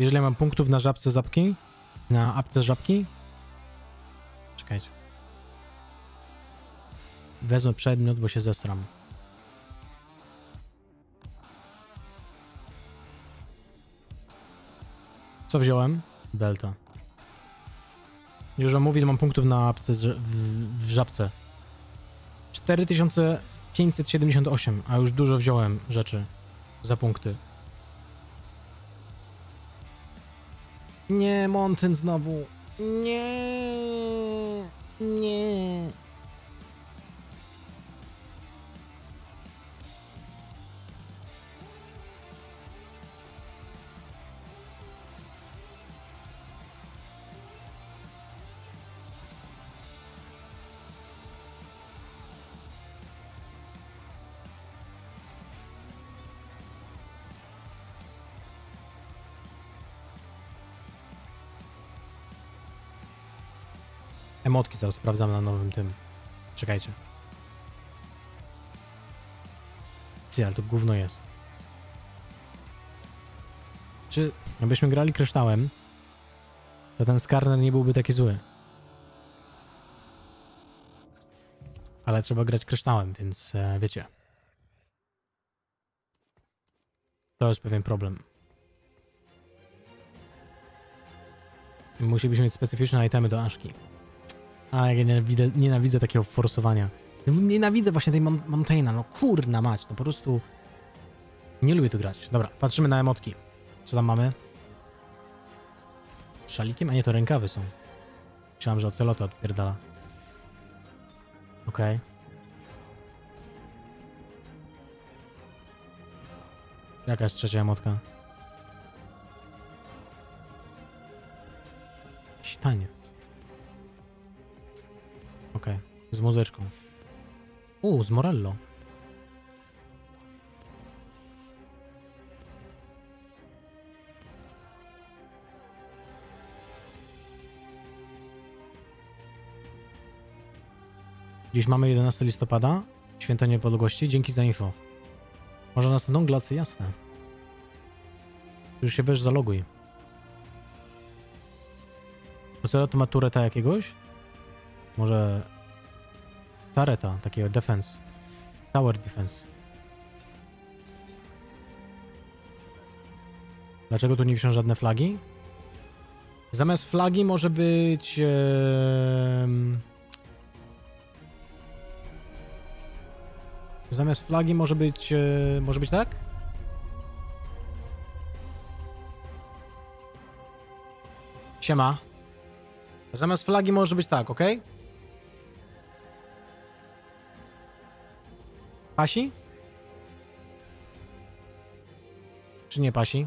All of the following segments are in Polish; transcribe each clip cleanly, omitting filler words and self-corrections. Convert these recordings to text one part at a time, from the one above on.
Jeżeli mam punktów na żabce zapki, na apce żabki, czekajcie. Wezmę przedmiot, bo się zesram. Co wziąłem? Belta. Już wam mówię, mam punktów na apce w żabce. 4578, a już dużo wziąłem rzeczy za punkty. Nie, Mountain znowu. Nie. Nie. Emotki zaraz sprawdzam na nowym tym. Czekajcie. Ty, ale to gówno jest. Czy jakbyśmy grali kryształem, to ten Skarner nie byłby taki zły. Ale trzeba grać kryształem, więc wiecie. To jest pewien problem. Musielibyśmy mieć specyficzne itemy do Aszki. A jak ja nienawidzę takiego forsowania. Nienawidzę właśnie tej Mountaina, no kurna mać, no po prostu nie lubię tu grać. Dobra, patrzymy na emotki. Co tam mamy? Szalikiem? A nie, to rękawy są. Myślałem, że ocelota odpierdala. Okej. Jaka jest trzecia emotka? Jakiś taniec. Okej, z muzyczką. Z Morello. Dziś mamy 11 listopada, Święto Niepodległości. Dzięki za info. Może następną glacę? Jasne. Już się weź zaloguj. Ocelot ma tureta jakiegoś? Może tareta, takiego defense. Tower defense. Dlaczego tu nie wiszą żadne flagi? Zamiast flagi może być... Zamiast flagi może być... może być tak? Siema. Zamiast flagi może być tak, ok? Pasi? Czy nie pasi?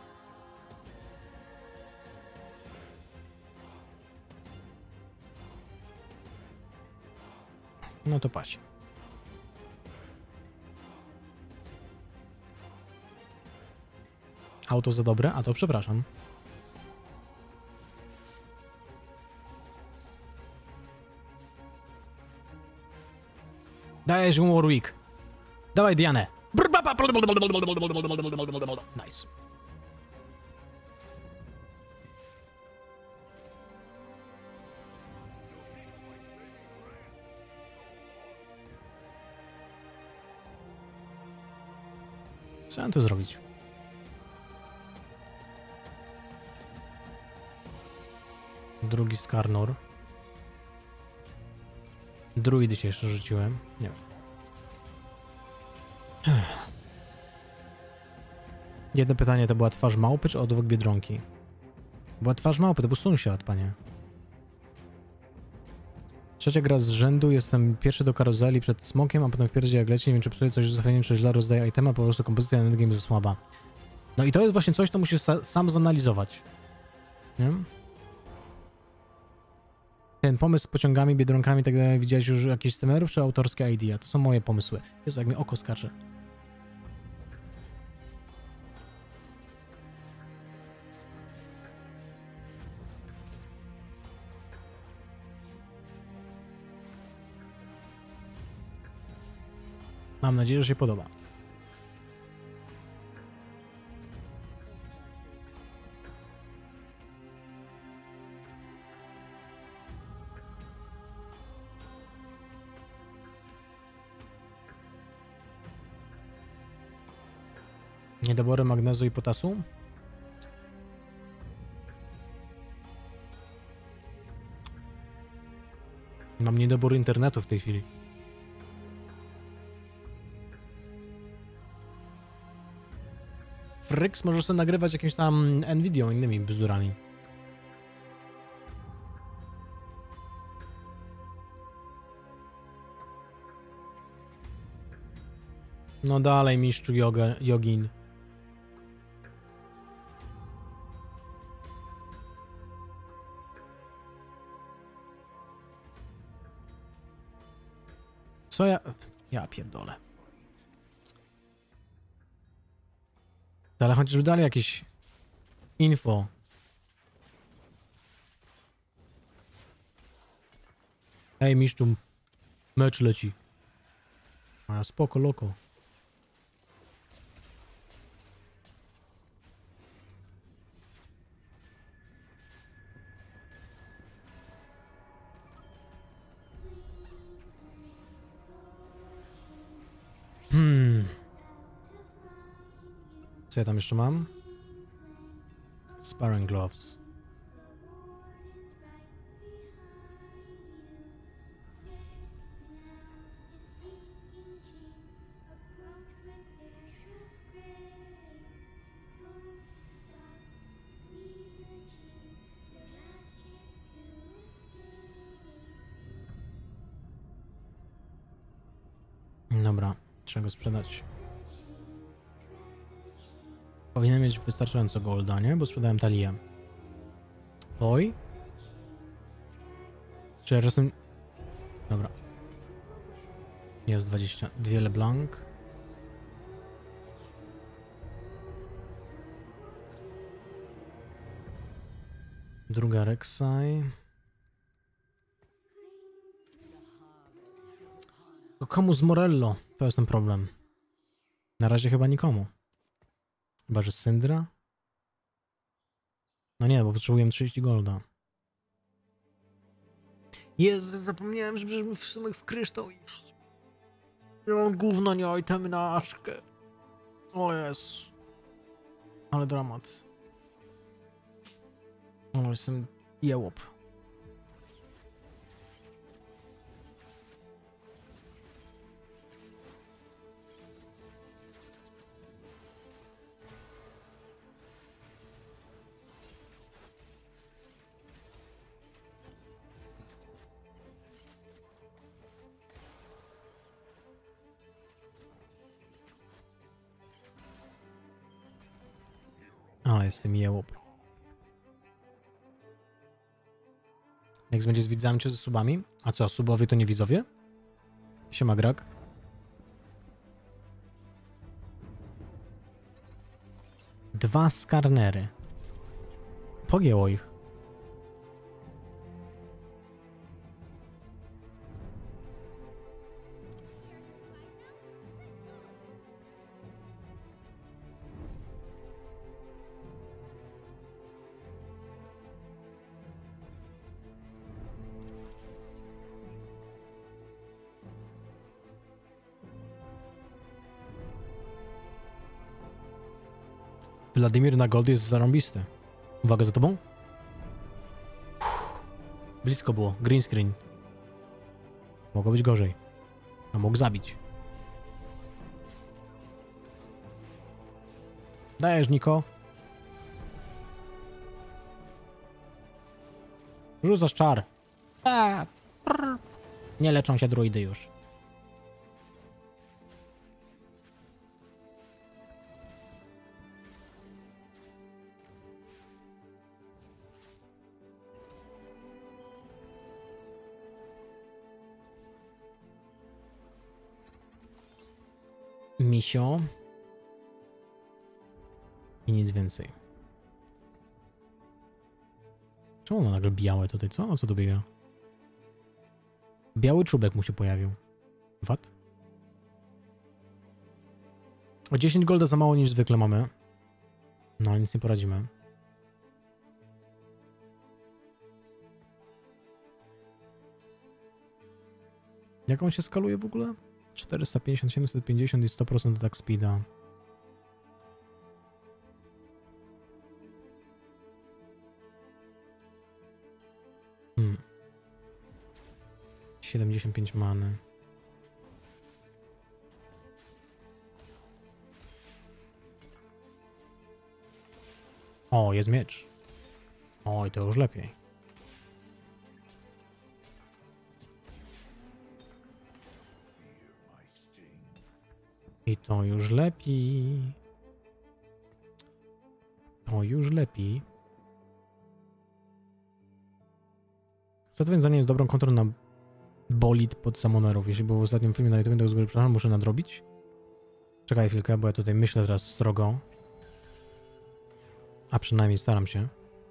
No to pasi. Auto za dobre? A to przepraszam. Dajesz Warwick. Dawaj Dianę. Nice. Co mam tu zrobić? Drugi Skarnor. Druidy się jeszcze rzuciłem. Nie wiem. Jedno pytanie, to była twarz małpy czy odwóg Biedronki? Była twarz małpy, to był sąsiad, panie. Trzecia gra z rzędu, jestem pierwszy do karuzeli przed smokiem, a potem w pierdzie jak leci, nie wiem czy psuje coś zostawieniem, czy źle rozdaje itema, po prostu kompozycja endgame jest za słaba. No i to jest właśnie coś, to musisz sam zanalizować. Nie? Ten pomysł z pociągami, biedronkami i tak dalej, widziałeś już jakichś streamerów, czy autorskie idea? To są moje pomysły. Jezu, jak mi oko skarży. Mam nadzieję, że się podoba. Niedobory magnezu i potasu? Mam niedobór internetu w tej chwili. Fryks możesz sobie nagrywać jakimś tam Nvidią, innymi bzdurami. No dalej, mistrzu jogin. Co ja... Ja pierdolę. Ale chociażby dali jakieś info. Ej, mistrzu, mecz leci. A spoko, loko. Co ja tam jeszcze mam? Sparring gloves. Dobra, trzeba go sprzedać. Powinienem mieć wystarczająco golda, nie? Bo sprzedałem talię. Oj. Czy ja czasem... Dobra. Jest 22 LeBlanc. Druga Rek'Sai. To komu z Morello? To jest ten problem. Na razie chyba nikomu. Chyba, że Syndra? No nie, bo potrzebujemy 30 golda. Jezu, zapomniałem, że w sumie w kryształ iść. Ja mam gówno, nie itemy na Aszkę. O jest. Ale dramat. O, jestem jełop. Ale jestem jełop. Jak będzie z widzami czy ze subami? A co, subowie to nie widzowie? Siema Grak. Dwa skarnery. Pogięło ich. Wladimir na gold jest zarąbisty. Uwaga za tobą. Blisko było. Green screen. Mogło być gorzej. A mógł zabić. Dajesz, Niko. Rzucasz czar. Nie leczą się druidy już. Misio. I nic więcej. Czemu ma nagle białe tutaj? Co? O co tu biega? Biały czubek mu się pojawił. Wat? O 10 golda za mało niż zwykle mamy. No ale nic nie poradzimy. Jak on się skaluje w ogóle? 450, 750 i 100% attack speeda. 75 many. O, jest miecz. Oj, to już lepiej. I to już lepiej. To już lepiej. Zatwierdzenie jest dobrą kontrą na bolid pod Summonerów. Jeśli było w ostatnim filmie na YouTube, to przepraszam, muszę nadrobić. Czekaj chwilkę, bo ja tutaj myślę teraz srogo. A przynajmniej staram się.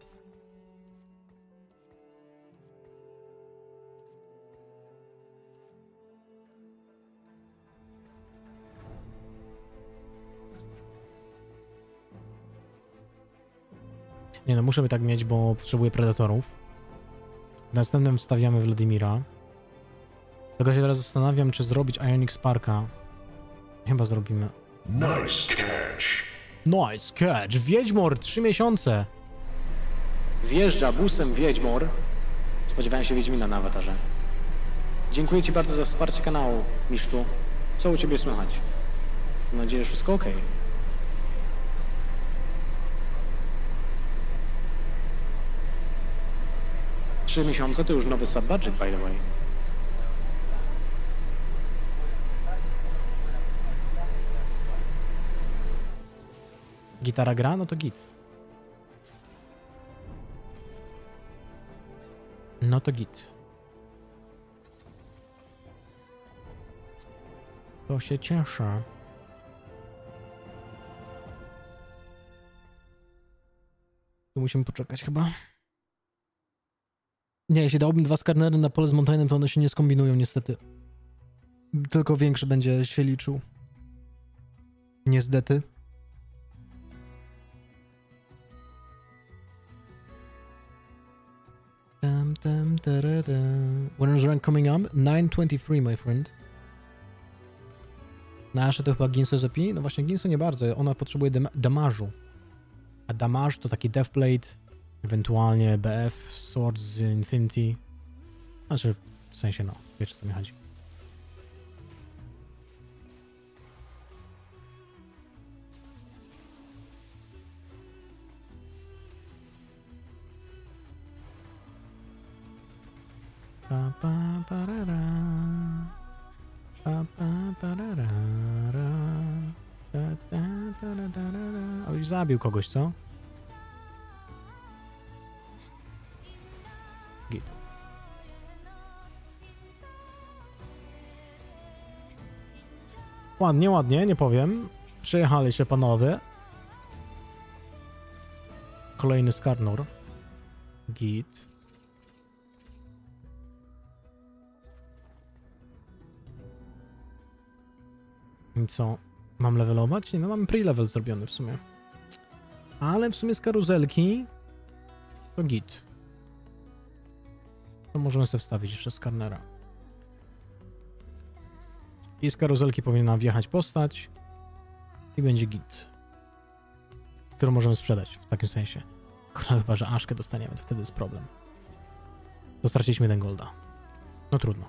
Nie no, muszę by tak mieć, bo potrzebuję predatorów. W następnym wstawiamy Wladimira. Tylko się teraz zastanawiam, czy zrobić Ionic Sparka. Chyba zrobimy. Nice catch. Nice catch! Wiedźmor, 3 miesiące! Wjeżdża busem Wiedźmor. Spodziewałem się Wiedźmina na awatarze. Dziękuję Ci bardzo za wsparcie kanału, mistrzu. Co u Ciebie słychać? Mam nadzieję, że wszystko ok. Trzy miesiące to już nowy sub-budget, by the way. Gitara gra? No to git. No to git. To się cieszę. Tu musimy poczekać chyba. Nie, jeśli dałbym 2 skarnery na pole z Montaignem, to one się nie skombinują niestety. Tylko większy będzie się liczył. Niestety. When is rank coming up? 923, my friend. Nasze to chyba Ginso jest OP? No właśnie, Ginso nie bardzo. Ona potrzebuje damage'u. A damage to taki Deathblade, ewentualnie BF, Swords z Infinity. Znaczy, w sensie, no, wiecie co mi chodzi. Pa, pa, parara. Pa, pa, parara. Ta, ta, ta, ta, ta. O, już zabił kogoś, co? Git. Ładnie, ładnie, nie powiem. Przyjechali się panowie. Kolejny Skarnor. Git. I co? Mam levelować? Nie, no mam pre-level zrobiony w sumie. Ale w sumie z karuzelki to git. To możemy sobie wstawić jeszcze skarnera. I z karuzelki powinna wjechać postać i będzie git. Którą możemy sprzedać w takim sensie. Chyba, że Aszkę dostaniemy, to wtedy jest problem. To straciliśmy 1 golda. No trudno.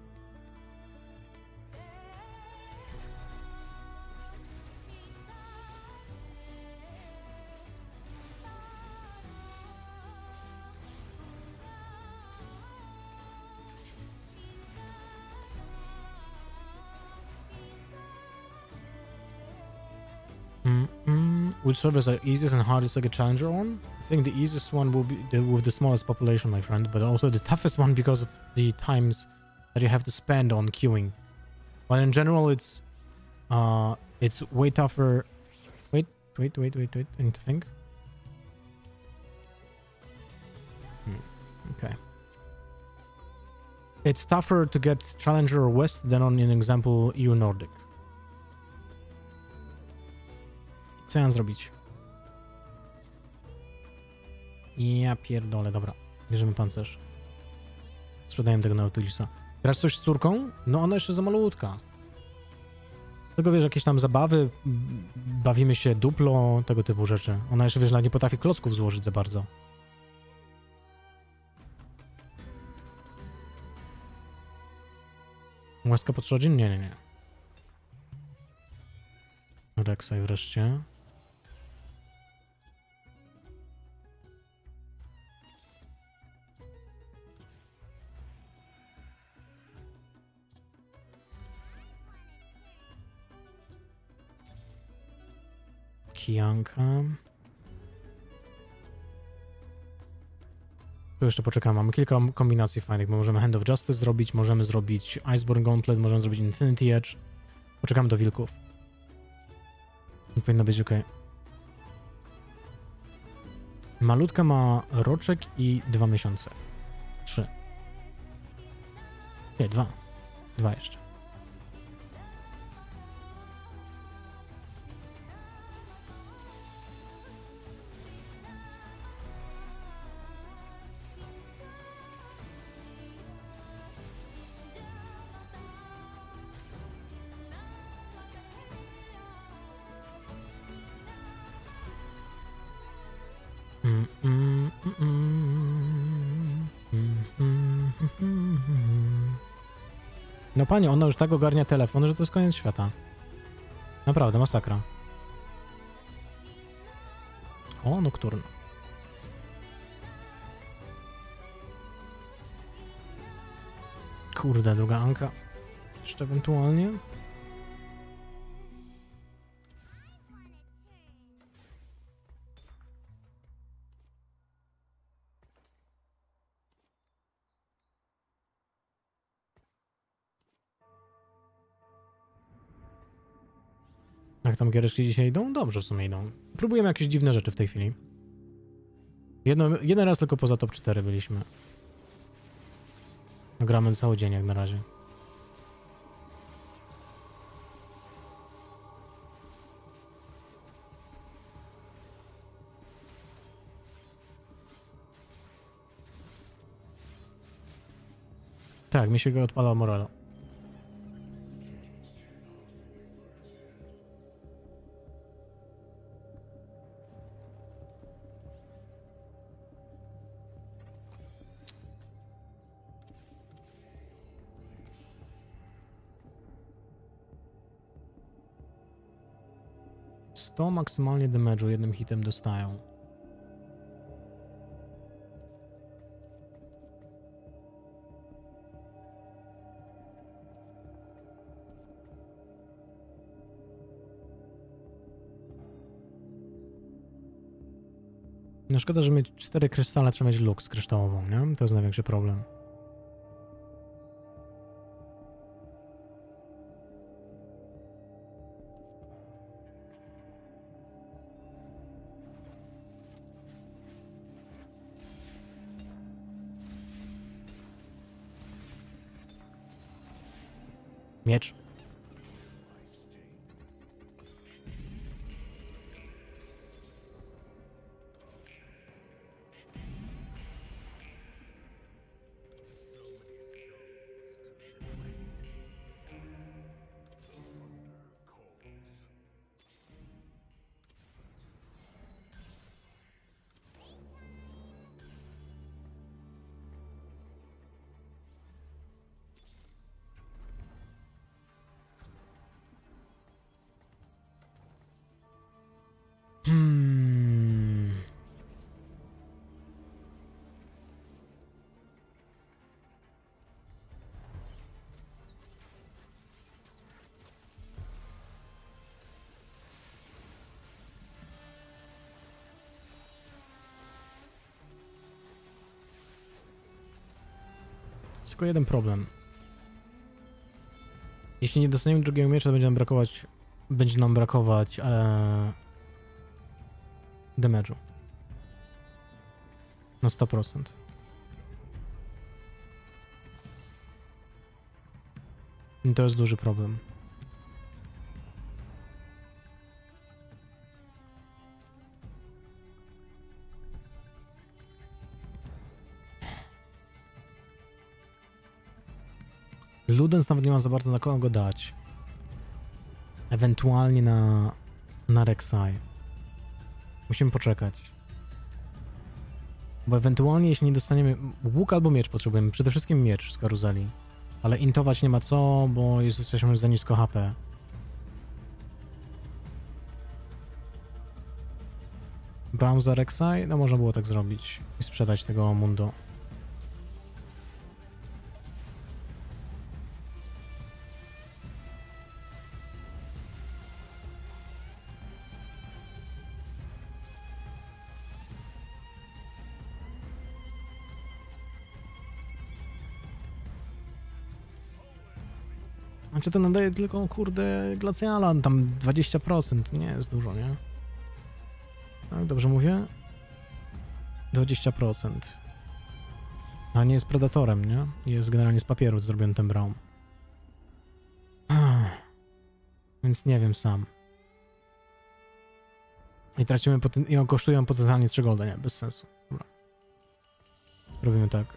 Which servers are easiest and hardest to get challenger on? I think the easiest one will be with the smallest population, my friend, but also the toughest one because of the times that you have to spend on queuing. But in general, it's way tougher. Wait. I need to think. Okay. It's tougher to get challenger west than on an example EU Nordic. Co ja mam zrobić? Ja pierdolę, dobra. Bierzemy pancerz. Sprzedajemy tego Nautiliusa. Grasz coś z córką? No ona jeszcze za malutka. Tylko wiesz, jakieś tam zabawy, bawimy się duplo, tego typu rzeczy. Ona jeszcze, wiesz, nie potrafi klocków złożyć za bardzo. Łaska podszłodzin? Nie, nie, nie. Rek'Sai wreszcie. Kijanka. Tu jeszcze poczekamy. Mamy kilka kombinacji fajnych, bo możemy Hand of Justice zrobić, możemy zrobić Iceborne Gauntlet, możemy zrobić Infinity Edge. Poczekamy do wilków. Powinno być ok. Malutka ma roczek i 2 miesiące. 3. Nie, 2. 2 jeszcze. No panie, ona już tak ogarnia telefon, że to jest koniec świata. Naprawdę, masakra. O, Nocturne. Kurde, druga Anka. Jeszcze ewentualnie. Jak tam giereczki dzisiaj idą? Dobrze w sumie idą. Próbujemy jakieś dziwne rzeczy w tej chwili. Jeden raz tylko poza top 4 byliśmy. Gramy cały dzień jak na razie. Tak, mi się go odpala Morello. To maksymalnie damage'u jednym hitem dostają. No szkoda, że mieć 4 krystale, trzeba mieć Lux kryształową, nie? To jest największy problem. Miecz. Jest tylko jeden problem. Jeśli nie dostaniemy drugiego miecza, to będzie nam brakować damage'u. Na 100%. I to jest duży problem. Ludens nawet nie ma za bardzo na kogo go dać. Ewentualnie na Rek'Sai. Musimy poczekać. Bo ewentualnie jeśli nie dostaniemy... Łuk albo miecz potrzebujemy. Przede wszystkim miecz z karuzeli. Ale intować nie ma co, bo jesteśmy już za nisko HP. Brown za Rek'Sai? No można było tak zrobić i sprzedać tego Mundo. Znaczy to nadaje tylko, kurde, Glaciala, tam 20%, nie jest dużo, nie? Tak, dobrze mówię? 20%. A nie jest Predatorem, nie? Jest generalnie z papieru zrobiony ten Braum. Więc nie wiem sam. I tracimy i on kosztują potencjalnie 3 golda, nie? Bez sensu. Dobra. Robimy tak.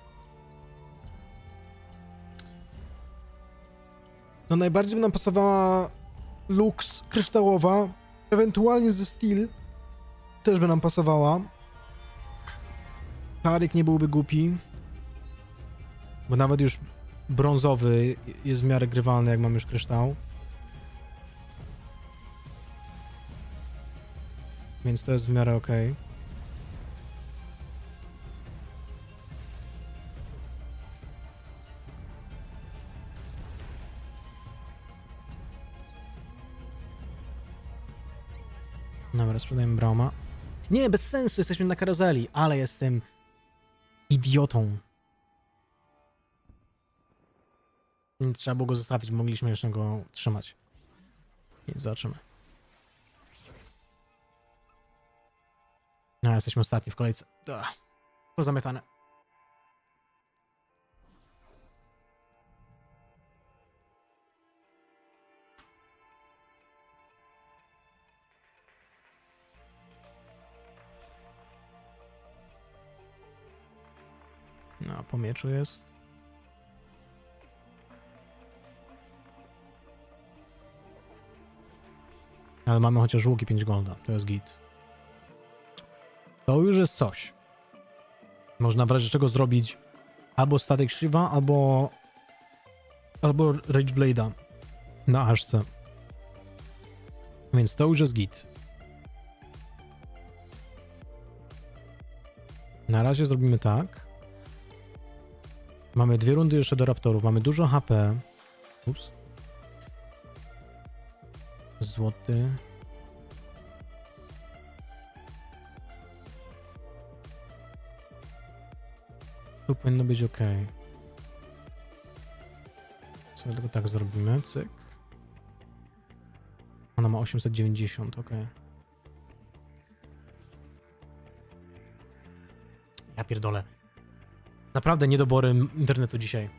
No najbardziej by nam pasowała Lux kryształowa, ewentualnie ze Steel też by nam pasowała. Tarik nie byłby głupi, bo nawet już brązowy jest w miarę grywalny, jak mam już kryształ. Więc to jest w miarę okej. Dobra, sprzedajemy Brauma. Nie, bez sensu, jesteśmy na karuzeli, ale jestem idiotą. Więc trzeba było go zostawić, mogliśmy jeszcze go trzymać. Więc zobaczymy. No, jesteśmy ostatni w kolejce. Pozamiatane. No, po mieczu jest. Ale mamy chociaż łuki 5 golda, to jest git. To już jest coś. Można w razie czego zrobić albo Static Shiva, albo Rage Blade'a na Ashce. Więc to już jest git. Na razie zrobimy tak. Mamy 2 rundy jeszcze do Raptorów. Mamy dużo HP. Ups. Złoty. Tu powinno być ok. Sobie tylko tak zrobimy. Cyk. Ona ma 890, ok. Ja pierdolę. Naprawdę niedobory internetu dzisiaj.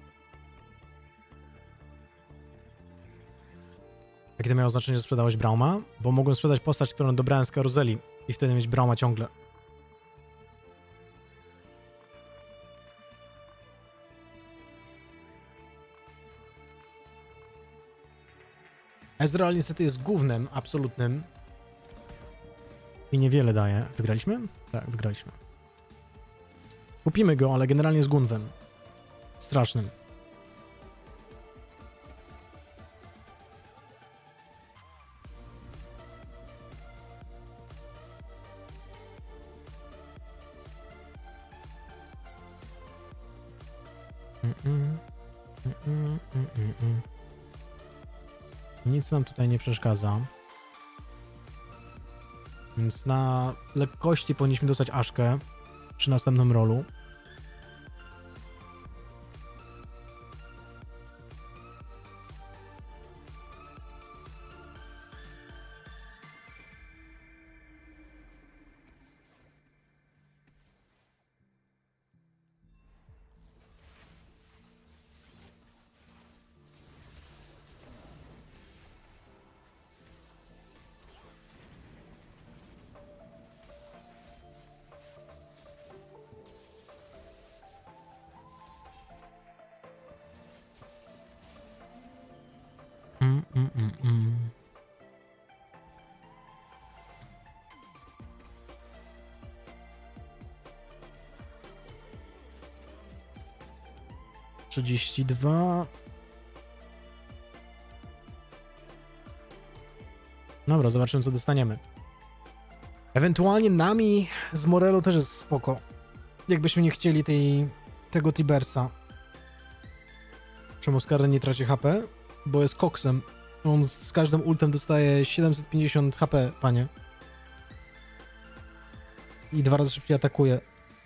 Jakie to miało znaczenie, że sprzedałeś Brauma? Bo mogłem sprzedać postać, którą dobrałem z karuzeli i wtedy mieć Brauma ciągle. Ezreal niestety jest gównem absolutnym i niewiele daje. Wygraliśmy? Tak, wygraliśmy. Kupimy go, ale generalnie jest gunwem. Strasznym. Nic nam tutaj nie przeszkadza. Więc na lekkości powinniśmy dostać Ashkę przy następnym rolu. Mm. 32. Dobra, zobaczymy, co dostaniemy. Ewentualnie nami z Morello też jest spoko. Jakbyśmy nie chcieli tego Tibersa. Czemu Skarner nie traci HP? Bo jest koksem. On z każdym ultem dostaje 750 HP, panie. I 2 razy szybciej atakuje.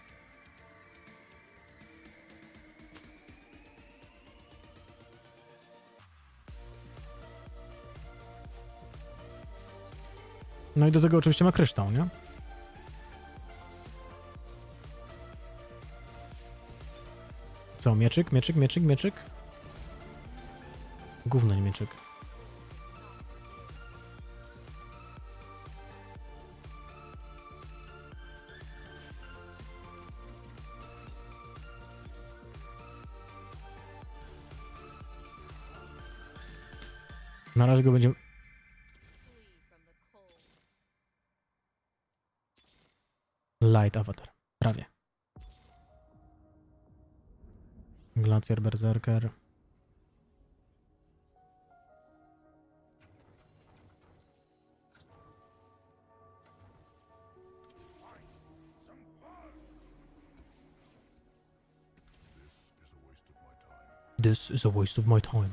No i do tego oczywiście ma kryształ, nie? Co, mieczyk, mieczyk, mieczyk, mieczyk? Gówno nie mieczyk. Na razie go będziemy... Light Avatar. Prawie. Glacier, Berserker. This is a waste of my time.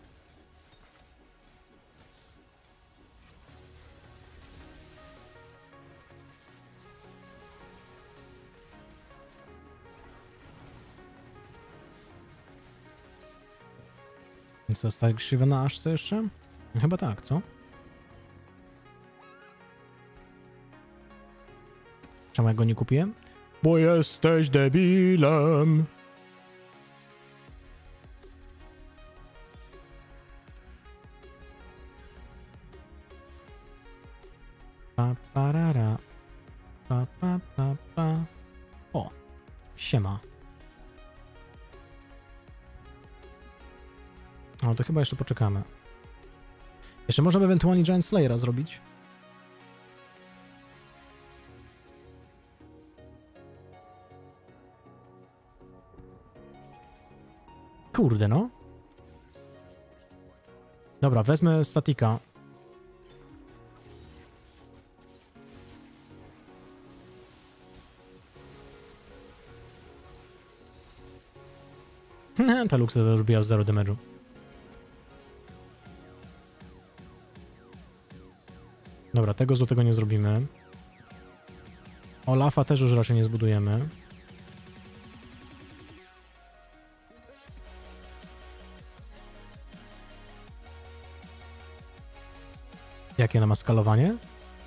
Co, stary krzywe na Ashce jeszcze? Chyba tak, co? Czemu ja go nie kupiłem? Bo jesteś debilem. Pa, parara. Pa, pa, pa, pa. O, siema. No to chyba jeszcze poczekamy. Jeszcze możemy ewentualnie Giant Slayera zrobić. Kurde, no. Dobra, wezmę statika. Ta Luxa zrobiła 0 damage'u. Dobra, tego złotego nie zrobimy. Olafa też już raczej nie zbudujemy. Jakie ona ma skalowanie?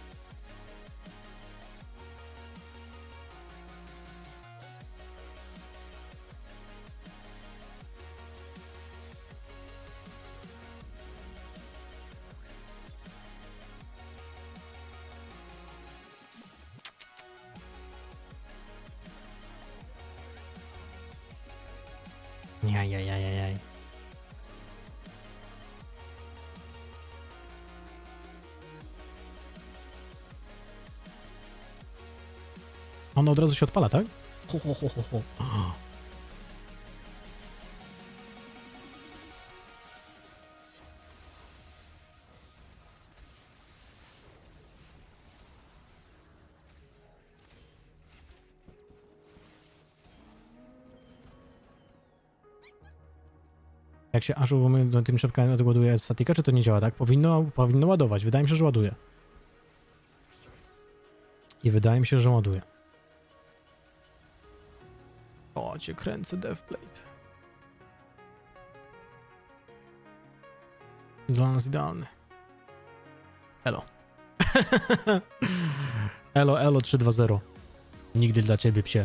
Jaj. On od razu się odpala, tak? Ho. Jak się aż do tym szybko odładuje statika, czy to nie działa tak? Powinno ładować. Wydaje mi się, że ładuje. I wydaje mi się, że ładuje. O, cię kręcę, Deathblade. Dla nas idealny. Elo. Elo 320. Nigdy dla ciebie, psie.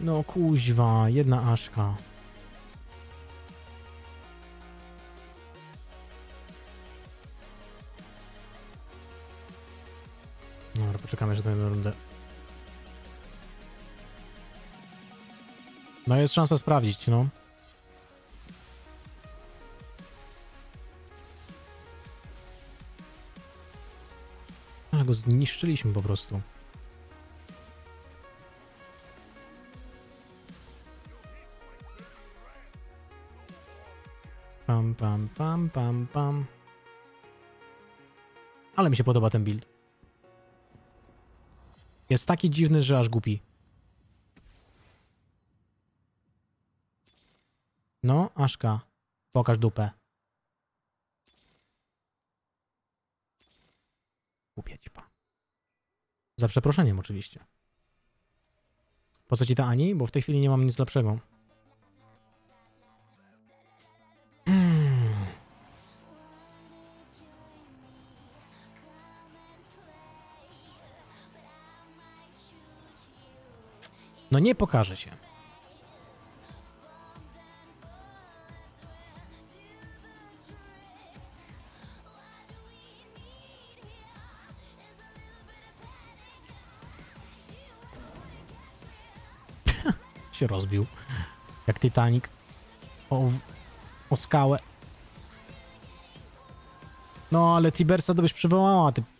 No kuźwa, jedna aszka. Dobra, poczekamy jeszcze na jedną rundę. No jest szansa sprawdzić, no. Ale go zniszczyliśmy po prostu. Pam, pam, pam, pam, pam. Ale mi się podoba ten build. Jest taki dziwny, że aż głupi. No, Aszka, pokaż dupę. Głupia cipa. Za przeproszeniem oczywiście. Po co ci ta Ani? Bo w tej chwili nie mam nic lepszego. No nie pokaże się. Się rozbił. Jak Titanic. O skałę. No ale Tibersa to byś przywołała, ty.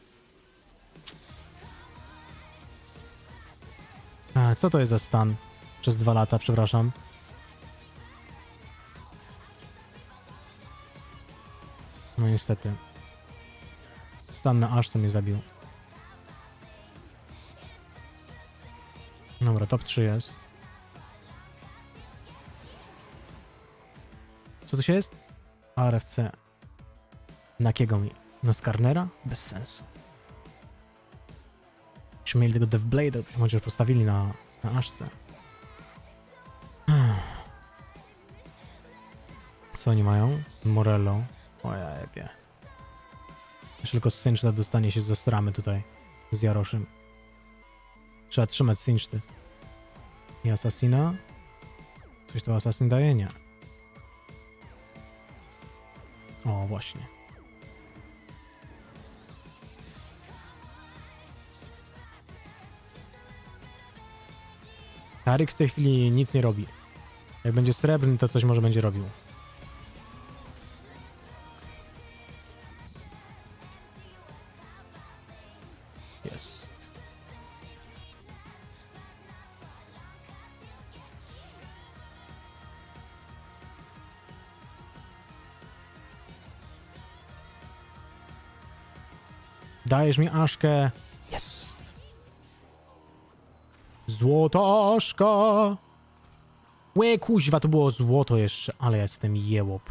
A, co to jest za stan? Przez 2 lata, przepraszam. No niestety. Stan na aż co mnie zabił. Dobra, top 3 jest. Co to się jest? RFC. Na kiego mi? Na Skarnera? Bez sensu. Jeśli mieli tego Deathblade'a, to chociaż postawili na Aszce. Co oni mają? Morello. O ja jebie. Jeśli tylko Sinchta dostanie się ze stramy tutaj. Z Jaroszem. Trzeba trzymać Sinchty. I Assassina? Coś to Assassin daje? Nie. O, właśnie. Taryk w tej chwili nic nie robi. Jak będzie srebrny, to coś może będzie robił. Jest. Dajesz mi Aszkę. Jest. Złota Aszka. Łe, kuźwa, to było złoto jeszcze, ale ja jestem jełop.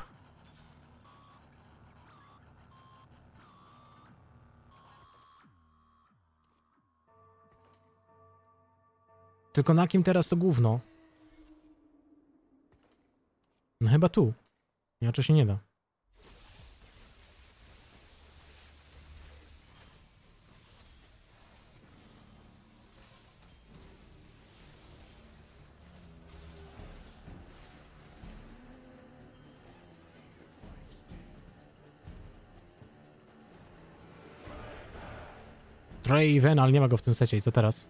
Tylko na kim teraz to gówno? No chyba tu. Inaczej się nie da. Draven, ale nie ma go w tym secie. I co teraz?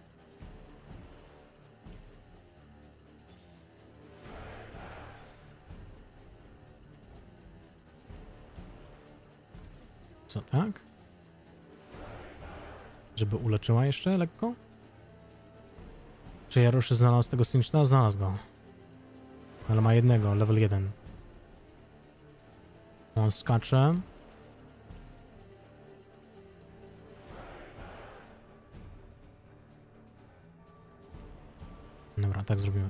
Co, tak? Żeby uleczyła jeszcze lekko? Czy Jaroszy znalazł tego Sinchta? Znalazł go. Ale ma jednego, level 1. On skacze. Dobra, tak zrobimy.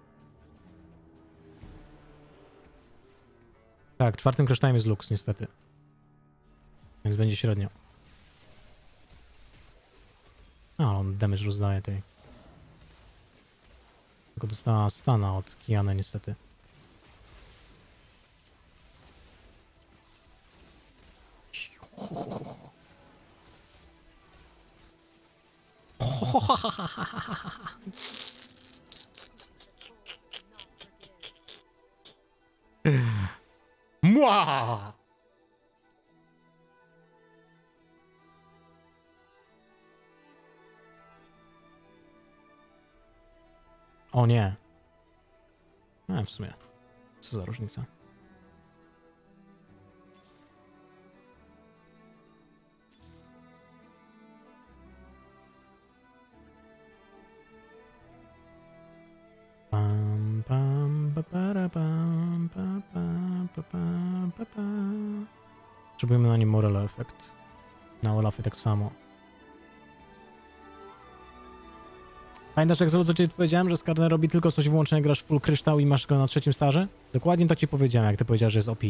Tak, 4. crash time jest Lux, niestety. Więc będzie średnio. A, on damage rozdaje tej. Tylko dostała stana od Kiana, niestety. Mła! O nie. No w sumie. Co za różnica. Pam, pam, pa, para, pam, pa, pa, pa, pa, pa. Potrzebujemy na nim Morello efekt. Na Olafie tak samo. Pamiętasz, jak co ci powiedziałem, że Skarner robi tylko coś wyłącznie, grasz full kryształ i masz go na 3. starze? Dokładnie to ci powiedziałem, jak ty powiedziałeś, że jest OP.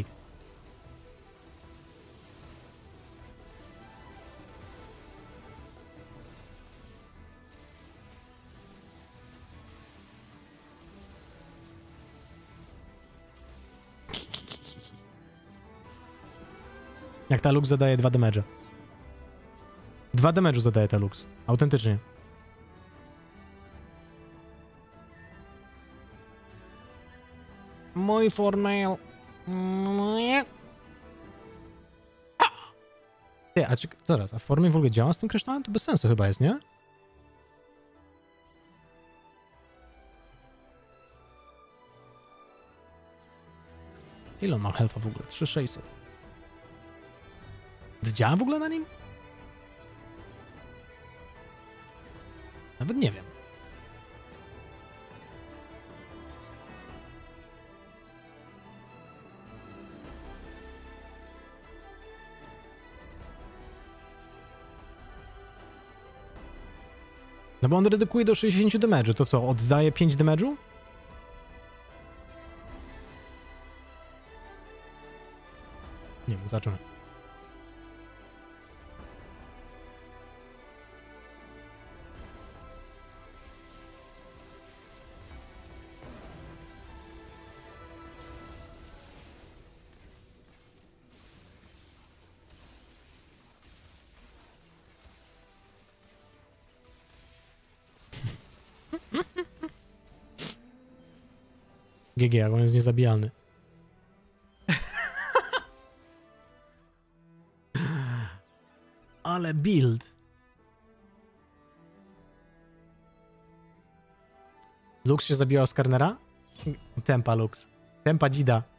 Jak ta Lux zadaje 2 damage'a. 2 damage'u zadaje ta Lux. Autentycznie. Mój formail. Ty, a zaraz, a Formail w ogóle działa z tym kryształem? To bez sensu chyba jest, nie? Ile on ma health'a w ogóle? 3600. Działa w ogóle na nim? Nawet nie wiem. No bo on redukuje do 60 damage'u. To co, oddaje 5 damage'u? Nie wiem, zobaczymy. GG, jak on jest niezabijalny. Ale build. Lux się zabijała z Skarnera? Tempa Lux. Tempa dzida.